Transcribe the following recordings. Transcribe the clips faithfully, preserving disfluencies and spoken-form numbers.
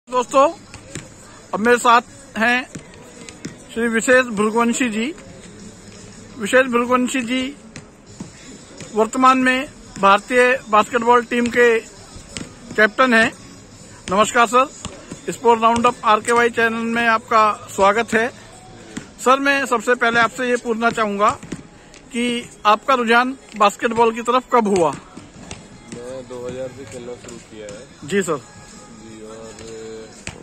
दोस्तों, अब मेरे साथ हैं श्री विशेष भृगुवंशी जी। विशेष भृगुवंशी जी वर्तमान में भारतीय बास्केटबॉल टीम के कैप्टन हैं। नमस्कार sir, sport roundup RKY channel में आपका स्वागत है। सर, मैं सबसे पहले आपसे ये पूछना चाहूंगा कि आपका रुझान बास्केटबॉल की तरफ कब हुआ? मैं दो हज़ार से खेलना शुरू किया है। जी सर। जी, और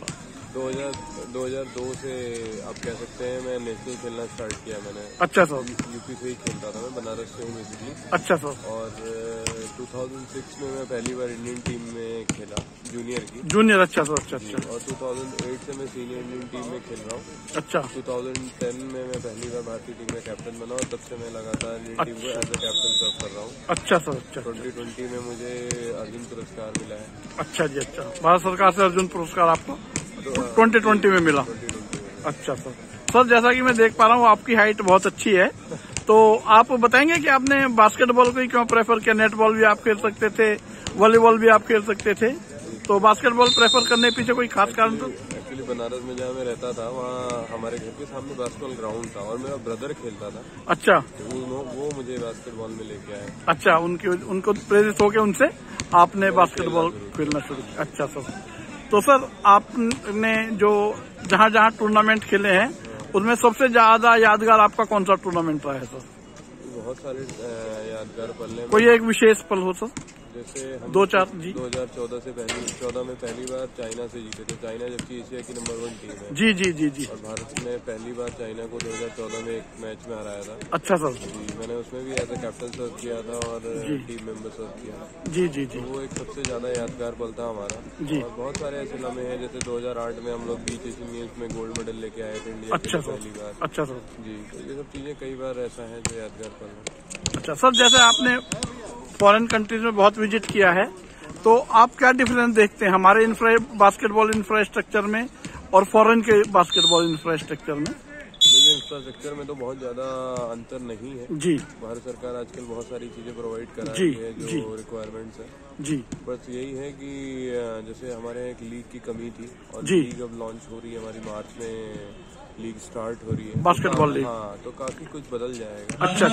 दो हज़ार दो से आप कह सकते हैं मैं नेशनल खेलना स्टार्ट किया मैंने। अच्छा सर। यूपी से ही खेलता था मैं, बनारस से हूँ बेसिकली। अच्छा सर। और दो हज़ार छह में मैं पहली बार इंडियन टीम में खेला, जूनियर की। जूनियर, अच्छा सर। अच्छा अच्छा। और दो हज़ार आठ से मैं सीनियर इंडियन टीम में खेल रहा हूँ। अच्छा। दो हज़ार दस में मैं पहली बार भारतीय टीम का कैप्टन बना और तब से मैं लगातार इंडियन टीम को एज ए कैप्टन सर्व कर रहा हूँ। अच्छा सर। अच्छा। ट्वेंटी ट्वेंटी में मुझे अर्जुन पुरस्कार मिला है। अच्छा जी। अच्छा, भारत सरकार से अर्जुन पुरस्कार आपको ट्वेंटी ट्वेंटी में मिला। अच्छा सर। सर, जैसा कि मैं देख पा रहा हूँ आपकी हाइट बहुत अच्छी है, तो आप बताएंगे कि आपने बास्केटबॉल को ही क्यों प्रेफर किया? नेटबॉल भी आप खेल सकते थे, वॉलीबॉल भी आप खेल सकते थे, तो बास्केटबॉल प्रेफर करने के पीछे कोई खास कारण? तो एक्चुअली बनारस में जहाँ मैं रहता था वहाँ हमारे घर के सामने बास्केटबॉल ग्राउंड था और मेरा ब्रदर खेलता था। अच्छा। तो वो मुझे बास्केटबॉल में लेके आए। अच्छा, उनकी उनको प्रेरित होकर उनसे आपने बास्केटबॉल खेलना शुरू किया। अच्छा सर। तो सर, आपने जो जहाँ जहाँ टूर्नामेंट खेले हैं उसमें सबसे ज्यादा यादगार आपका कौन सा टूर्नामेंट रहा है सर? बहुत सारे यादगार पल हैं। कोई एक विशेष पल हो सर? जैसे हम दो चार जी दो हज़ार चौदह से पहली चौदह में पहली बार चाइना से जीते थे। चाइना जबकि एशिया की नंबर वन टीम है। जी जी जी जी। और भारत ने पहली बार चाइना को दो हज़ार चौदह में एक मैच में हराया था। अच्छा सर। जी, मैंने उसमें भी एज ए कैप्टन सर्व किया था और टीम मेंबर सर्व किया। जी जी जी। तो वो एक सबसे ज्यादा यादगार पल था हमारा। जी। और बहुत सारे ऐसे लम्हे हैं, जैसे दो हज़ार आठ में हम लोग बीच एशियन गेम्स में गोल्ड मेडल लेके आए थे इंडिया अच्छा के पहली बार। अच्छा सर। जी, तो ये सब चीजें कई बार ऐसा है जो यादगार पल है। अच्छा सर, जैसे आपने फॉरेन कंट्रीज में बहुत विजिट किया है, तो आप क्या डिफरेंस देखते हैं हमारे इंफ्रा बास्केटबॉल इंफ्रास्ट्रक्चर में और फॉरेन के बास्केटबॉल इंफ्रास्ट्रक्चर में? देखिए, इंफ्रास्ट्रक्चर में तो बहुत ज्यादा अंतर नहीं है। जी। भारत सरकार आजकल बहुत सारी चीजें प्रोवाइड करा जी, रही है जो रिक्वायरमेंट्स है। जी। बस यही है कि जैसे हमारे यहाँ एक लीग की कमी थी और जी। लीग अब लॉन्च हो रही है हमारी, मार्च में लीग स्टार्ट हो रही है बास्केटबॉल लीग। हाँ, तो काफी कुछ बदल जाएगा। अच्छा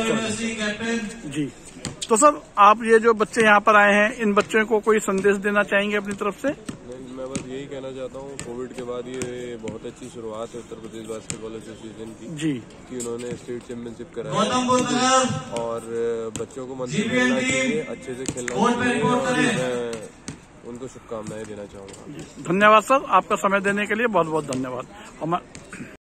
अच्छा जी। तो सर, आप ये जो बच्चे यहाँ पर आए हैं, इन बच्चों को कोई संदेश देना चाहेंगे अपनी तरफ से? नहीं, मैं बस यही कहना चाहता हूँ, कोविड के बाद ये बहुत अच्छी शुरुआत है उत्तर प्रदेश बास्केटबॉल एसोसिएशन की। जी। कि उन्होंने स्टेट चैंपियनशिप कराया और बच्चों को मंथली खेलना चाहिए, अच्छे से खेलना चाहिए और मैं उनको शुभकामनाएं देना चाहूंगा। धन्यवाद सर, आपका समय देने के लिए बहुत बहुत धन्यवाद।